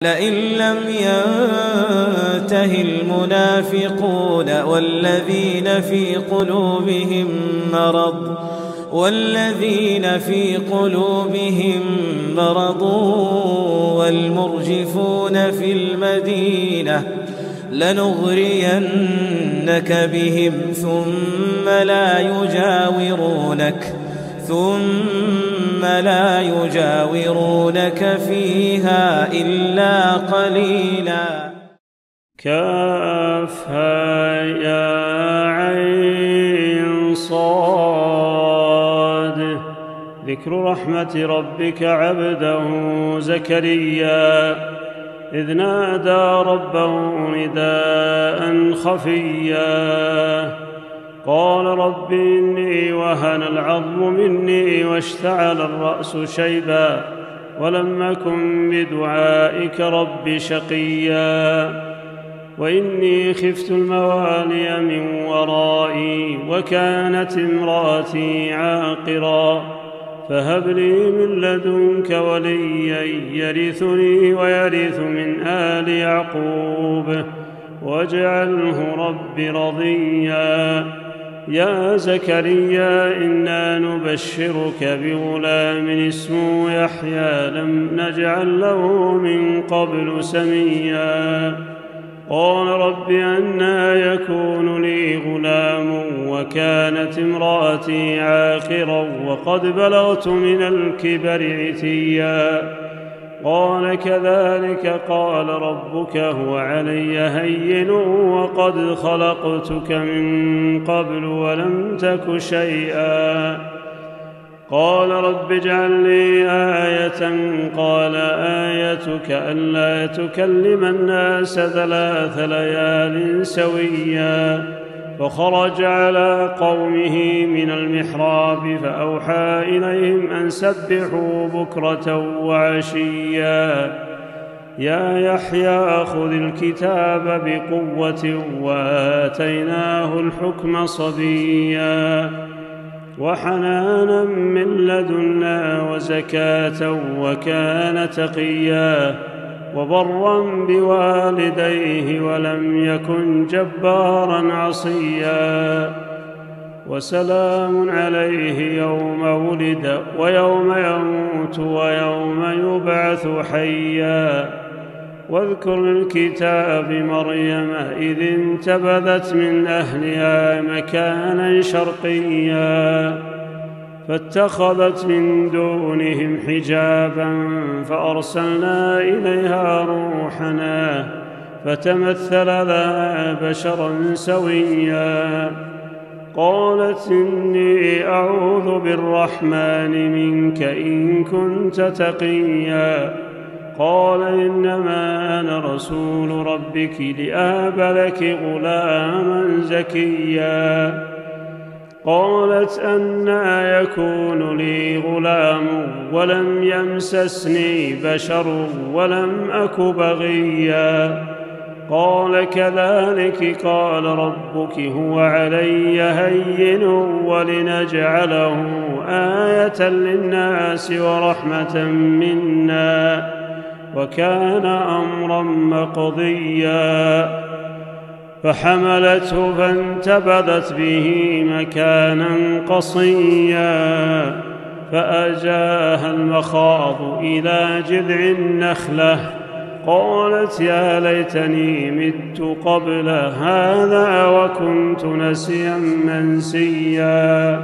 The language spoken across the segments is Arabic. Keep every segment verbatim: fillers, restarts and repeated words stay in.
لئن لم ينته المنافقون والذين في قلوبهم مرض والذين في قلوبهم مرض والمرجفون في المدينة لنغرينك بهم ثم لا يجاورونك ثم لا يجاورونك فيها إلا قليلا. كافها يا عين صاد. ذكر رحمة ربك عبده زكريا إذ نادى ربه نداء خفيا قال رب إني وهن العظم مني واشتعل الرأس شيبا ولم أكن بدعائك رب شقيا وإني خفت الموالي من ورائي وكانت امرأتي عاقرا فهب لي من لدنك وليا يرثني ويرث من آل يعقوب واجعله رب رضيا. يا زكريا إنا نبشرك بغلام اسمه يحيى لم نجعل له من قبل سميا قال رب أنى يكون لي غلام وكانت امرأتي عاقرا وقد بلغت من الكبر عتيا قال كذلك قال ربك هو علي هين وقد خلقتك من قبل ولم تك شيئا قال رب اجعل لي آية قال آيتك ألا تكلم الناس ثلاث ليال سويا فخرج على قومه من المحراب فأوحى إليهم أن سبحوا بكرة وعشيا يا يحيى خذ الكتاب بقوة وآتيناه الحكم صبيا وحنانا من لدنا وزكاة وكان تقيا وبرا بوالديه ولم يكن جبارا عصيا وسلام عليه يوم ولد ويوم يموت ويوم يبعث حيا واذكر الكتاب مريم إذ انتبذت من أهلها مكانا شرقيا فاتخذت من دونهم حجابا فأرسلنا إليها روحنا فتمثل لها بشرا سويا قالت إني أعوذ بالرحمن منك إن كنت تقيا قال إنما أنا رسول ربك لأهب لك غلاما زكيا قالت أنى يكون لي غلام ولم يمسسني بشر ولم أك بغيا قال كذلك قال ربك هو علي هين ولنجعله آية للناس ورحمة منا وكان أمرا مقضيا فحملته فانتبذت به مكانا قصيا فأجاها المخاض إلى جذع النخلة قالت يا ليتني مت قبل هذا وكنت نسيا منسيا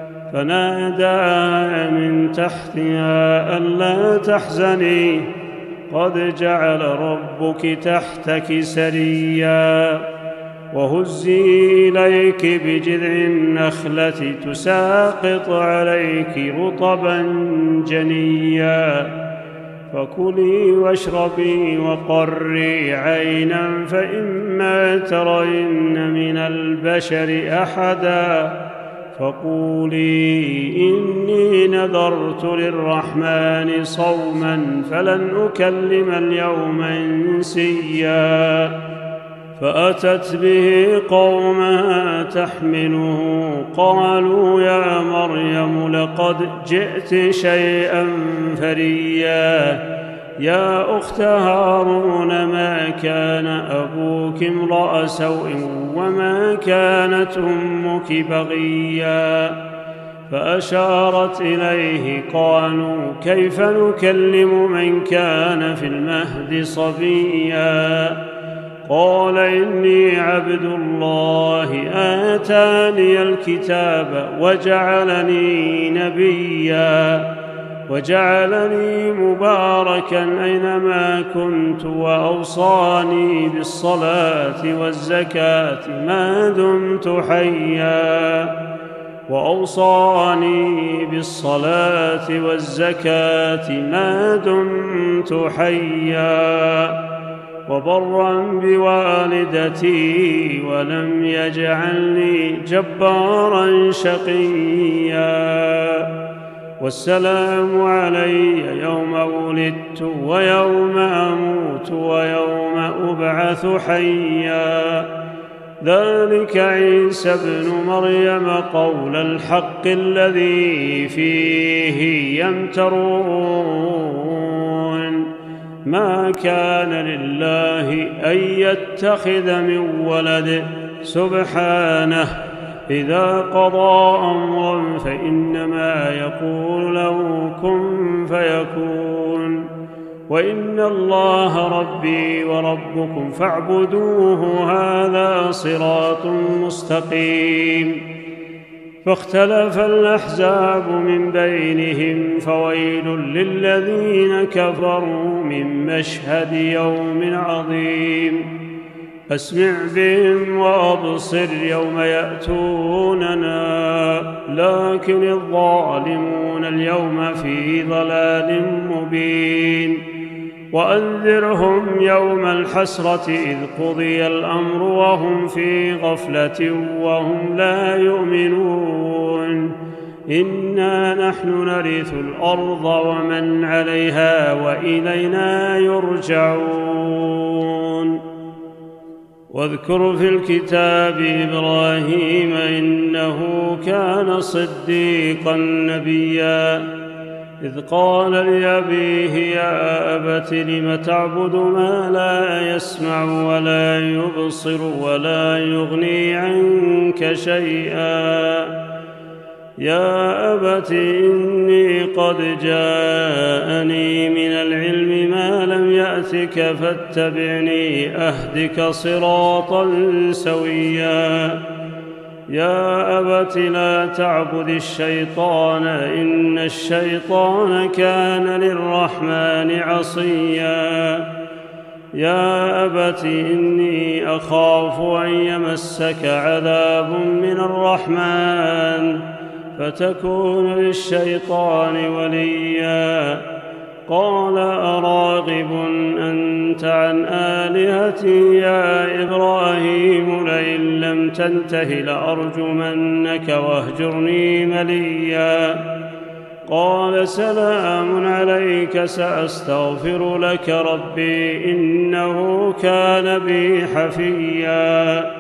فنادى من تحتها ألا تحزني قد جعل ربك تحتك سريا وهزي إليك بجذع النخلة تساقط عليك رطبا جنيا فكلي واشربي وقري عينا فإما ترين من البشر أحدا فقولي إني نذرت للرحمن صوما فلن أكلم اليوم إنسيا فأتت به قومها تحمله قالوا يا مريم لقد جئت شيئا فريا يا أخت هارون ما كان أبوك امرأ سوء وما كانت أمك بغيا فأشارت إليه قالوا كيف نكلم من كان في المهد صبيا قال إني عبد الله آتاني الكتاب وجعلني نبيا وجعلني مباركا أينما كنت وأوصاني بالصلاة والزكاة ما دمت حيا وأوصاني بالصلاة والزكاة ما دمت حيا وبرا بوالدتي ولم يجعلني جبارا شقيا والسلام علي يوم ولدت ويوم أموت ويوم أبعث حيا ذلك عيسى ابن مريم قول الحق الذي فيه يمترون ما كان لله أن يتخذ من ولد سبحانه إذا قضى أمرا فإنما يقول له كن فيكون وإن الله ربي وربكم فاعبدوه هذا صراط مستقيم فاختلف الأحزاب من بينهم فويل للذين كفروا من مشهد يوم عظيم أسمع بهم وأبصر يوم يأتوننا لكن الظالمون اليوم في ضلال مبين وأنذرهم يوم الحسرة إذ قضي الأمر وهم في غفلة وهم لا يؤمنون إنا نحن نرث الأرض ومن عليها وإلينا يرجعون واذكر في الكتاب إبراهيم إنه كان صديقا نبيا إذ قال لأبيه يا أبت لم تعبد ما لا يسمع ولا يبصر ولا يغني عنك شيئا يا أبت إني قد جاءني من العلم ما لم يأتك فاتبعني أهدك صراطا سويا يا أبت لا تعبد الشيطان إن الشيطان كان للرحمن عصيا يا أبت إني أخاف أن يمسك عذاب من الرحمن فتكون للشيطان وليا قال أراغب أنت عن آلهتي يا إبراهيم لئن لم تنته لأرجمنك واهجرني مليا قال سلام عليك سأستغفر لك ربي إنه كان بي حفيا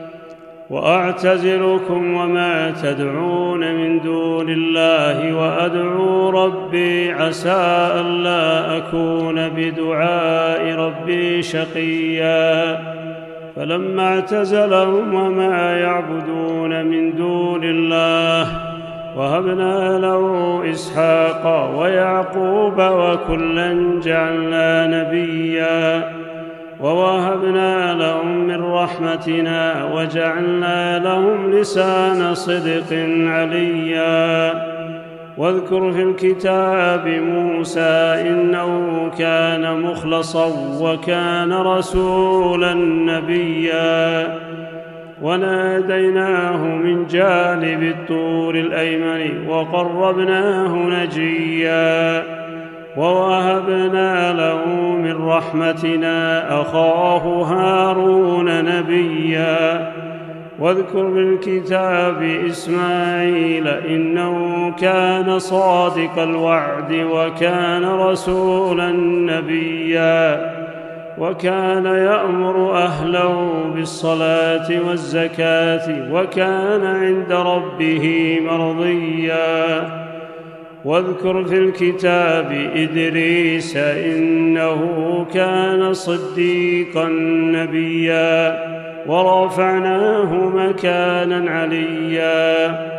وأعتزلكم وما تدعون من دون الله وأدعو ربي عسى ألا أكون بدعاء ربي شقيا فلما اعتزلهم وما يعبدون من دون الله وهبنا له إسحاق ويعقوب وكلا جعلنا نبيا ووهبنا لهم من رحمتنا وجعلنا لهم لسان صدق عليا واذكر في الكتاب موسى إنه كان مخلصا وكان رسولا نبيا وناديناه من جانب الطور الأيمن وقربناه نجيا ووهبنا له من رحمتنا أخاه هارون نبيا واذكر بالكتاب إسماعيل إنه كان صادق الوعد وكان رسولا نبيا وكان يأمر أهله بالصلاة والزكاة وكان عند ربه مرضيا واذكر في الكتاب إدريس إنه كان صديقا نبيا ورفعناه مكانا عليا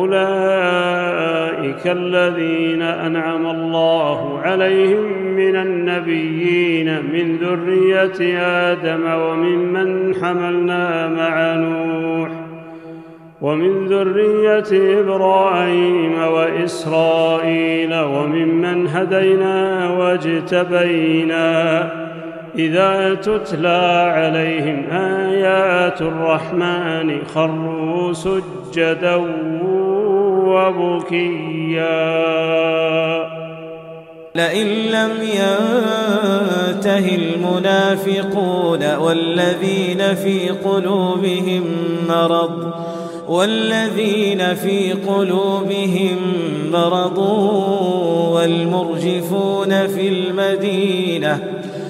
أولئك الذين أنعم الله عليهم من النبيين من ذرية آدم وممن حملنا مع نوح ومن ذرية إبراهيم وإسرائيل وممن هدينا واجتبينا إذا تتلى عليهم آيات الرحمن خروا سجدا وبكيا. لئن لم ينته المنافقون والذين في قلوبهم مرض والذين في قلوبهم مرض والمرجفون في المدينة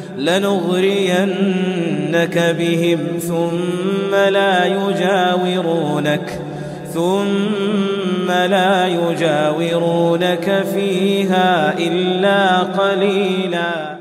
لنغرينك بهم ثم لا يجاورونك ثم لا يجاورونك فيها إلا قليلا.